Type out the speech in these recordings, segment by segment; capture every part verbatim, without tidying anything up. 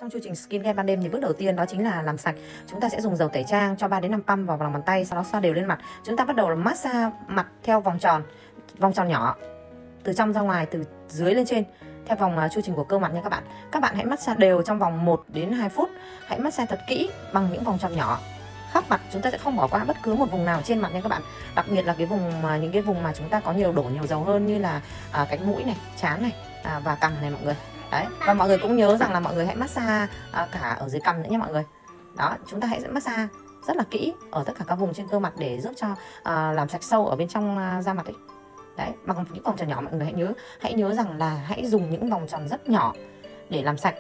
Trong chu trình skincare ban đêm thì bước đầu tiên đó chính là làm sạch. Chúng ta sẽ dùng dầu tẩy trang cho ba đến năm pump vào lòng bàn tay, sau đó xoa đều lên mặt. Chúng ta bắt đầu massage mặt theo vòng tròn, vòng tròn nhỏ, từ trong ra ngoài, từ dưới lên trên, theo vòng uh, chu trình của cơ mặt nha các bạn. Các bạn hãy massage đều trong vòng một đến hai phút. Hãy massage thật kỹ bằng những vòng tròn nhỏ khắp mặt. Chúng ta sẽ không bỏ qua bất cứ một vùng nào trên mặt nha các bạn. Đặc biệt là cái vùng mà những cái vùng mà chúng ta có nhiều đổ nhiều dầu hơn, như là uh, cánh mũi này, trán này uh, và cằm này mọi người. Đấy, và mọi người cũng nhớ rằng là mọi người hãy massage uh, cả ở dưới cằm nữa nhé mọi người. Đó, chúng ta hãy massage rất là kỹ ở tất cả các vùng trên cơ mặt để giúp cho uh, làm sạch sâu ở bên trong uh, da mặt ấy. Đấy, bằng những vòng tròn nhỏ mọi người hãy nhớ, hãy nhớ rằng là hãy dùng những vòng tròn rất nhỏ để làm sạch.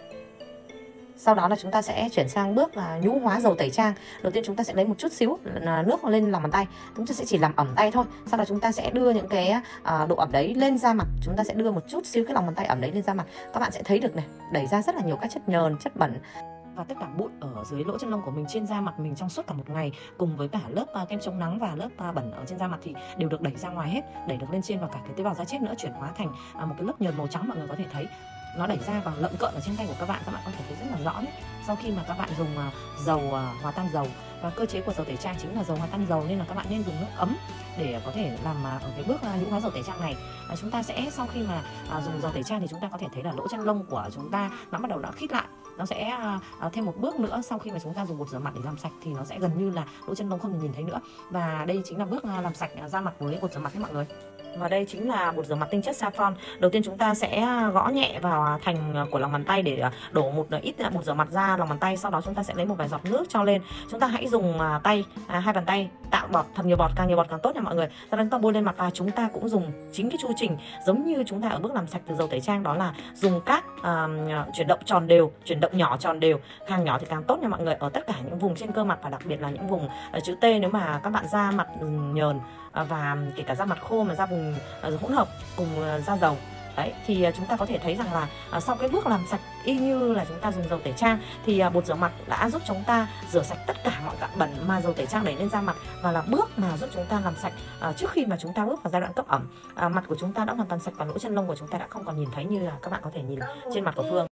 Sau đó là chúng ta sẽ chuyển sang bước là nhũ hóa dầu tẩy trang. Đầu tiên chúng ta sẽ lấy một chút xíu nước lên lòng bàn tay. Chúng ta sẽ chỉ làm ẩm tay thôi. Sau đó chúng ta sẽ đưa những cái uh, độ ẩm đấy lên da mặt. Chúng ta sẽ đưa một chút xíu cái lòng bàn tay ẩm đấy lên da mặt. Các bạn sẽ thấy được này, đẩy ra rất là nhiều các chất nhờn, chất bẩn và tất cả bụi ở dưới lỗ chân lông của mình, trên da mặt mình trong suốt cả một ngày, cùng với cả lớp uh, kem chống nắng và lớp uh, bẩn ở trên da mặt thì đều được đẩy ra ngoài hết, đẩy được lên trên, và cả cái tế bào da chết nữa chuyển hóa thành uh, một cái lớp nhờn màu trắng. Mọi người có thể thấy nó đẩy ra và lợn cợn ở trên tay của các bạn, các bạn có thể thấy rất là rõ đấy. Sau khi mà các bạn dùng uh, dầu uh, hòa tan dầu, và cơ chế của dầu tẩy trang chính là dầu hòa tan dầu, nên là các bạn nên dùng nước ấm để có thể làm uh, ở cái bước uh, nhũ hóa dầu tẩy trang này. Uh, chúng ta sẽ sau khi mà uh, dùng dầu tẩy trang thì chúng ta có thể thấy là lỗ chân lông của chúng ta nó bắt đầu đã khít lại. Nó sẽ uh, thêm một bước nữa, sau khi mà chúng ta dùng bột rửa mặt để làm sạch thì nó sẽ gần như là lỗ chân lông không nhìn thấy nữa. Và đây chính là bước uh, làm sạch uh, da mặt với bột rửa mặt đấy mọi người. Và đây chính là bột rửa mặt tinh chất saffron. Đầu tiên chúng ta sẽ gõ nhẹ vào thành của lòng bàn tay để đổ một ít bột rửa mặt ra lòng bàn tay. Sau đó chúng ta sẽ lấy một vài giọt nước cho lên. Chúng ta hãy dùng tay, à, hai bàn tay tạo bọt, thật nhiều bọt, càng nhiều bọt càng tốt nha mọi người. Sau đó chúng ta bôi lên mặt, và chúng ta cũng dùng chính cái chu trình giống như chúng ta ở bước làm sạch từ dầu tẩy trang, đó là dùng các uh, chuyển động tròn đều, chuyển động nhỏ tròn đều, càng nhỏ thì càng tốt nha mọi người, ở tất cả những vùng trên cơ mặt, và đặc biệt là những vùng uh, chữ T nếu mà các bạn da mặt nhờn, uh, và kể cả da mặt khô mà da vùng uh, hỗn hợp cùng uh, da dầu. Đấy, thì uh, chúng ta có thể thấy rằng là uh, sau cái bước làm sạch y như là chúng ta dùng dầu tẩy trang thì uh, bột rửa mặt đã giúp chúng ta rửa sạch tất cả mọi cặn bẩn mà dầu tẩy trang đẩy lên da mặt, và là bước mà giúp chúng ta làm sạch uh, trước khi mà chúng ta bước vào giai đoạn cấp ẩm. Uh, mặt của chúng ta đã hoàn toàn sạch và lỗ chân lông của chúng ta đã không còn nhìn thấy như là các bạn có thể nhìn trên mặt của Phương.